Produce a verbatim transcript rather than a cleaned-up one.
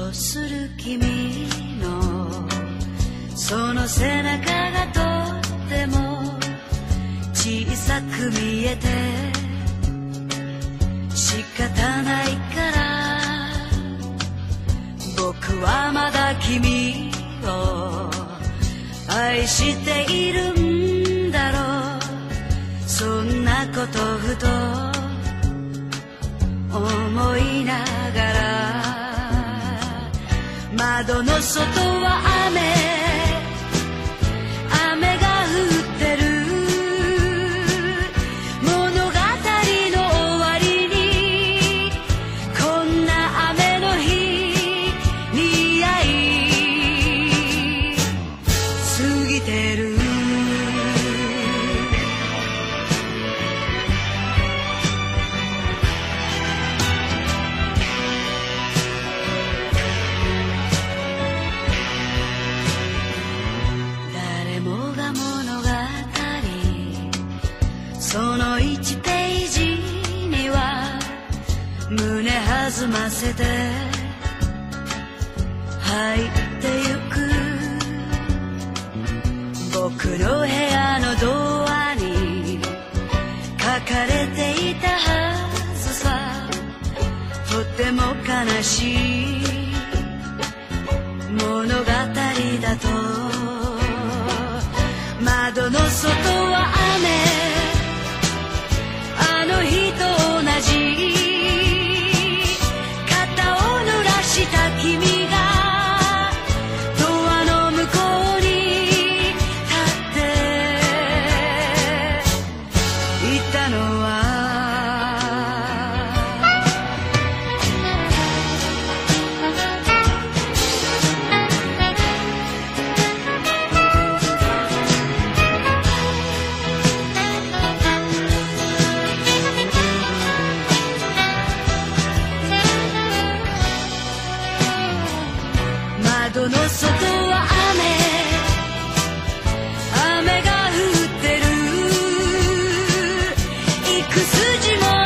とする君のその背中がとっても小さく見えて仕方ないから僕はまだ君を愛しているんだろう。そんなことふと思いながら窓の外は雨雨が降ってる物語の終わりにこんな雨の日に会い過ぎてる。そのいちページには胸弾ませて入ってゆく僕の部屋のドアに書かれていたはずさ。とても悲しい物語だと。窓の外は雨あの日と同じ肩を濡らした君がドアの向こうに立っていたのは窓の外は雨雨が降ってる幾筋も